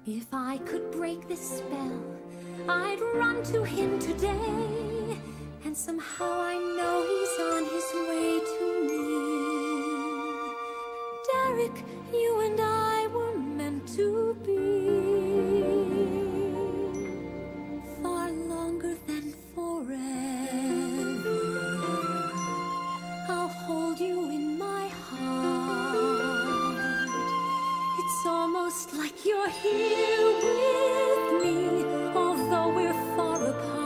If I could break this spell, I'd run to him today, and somehow I know he's on his way to me. Derek, you and I were meant to be. Far longer than forever, I'll hold you in my heart. It's almost like you're here with me, although we're far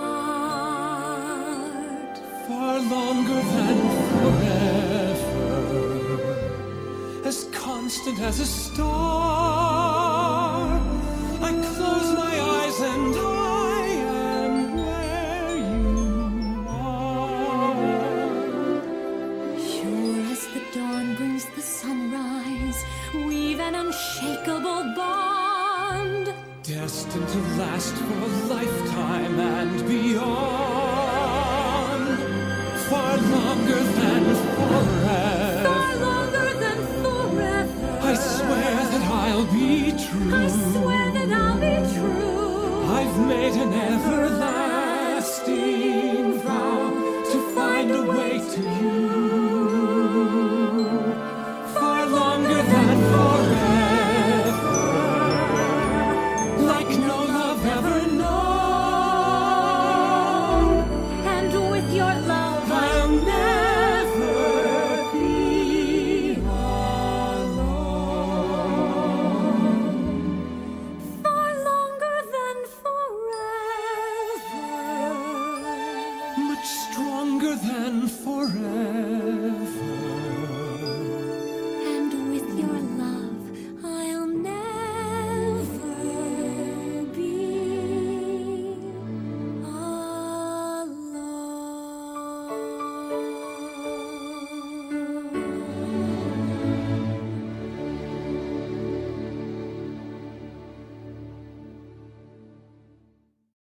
apart. Far longer than forever, as constant as a star. I close my eyes and I am where you are. Sure as the dawn brings the sunrise, we've an unshakable bond, Destined to last for a lifetime and beyond. Far longer than forever.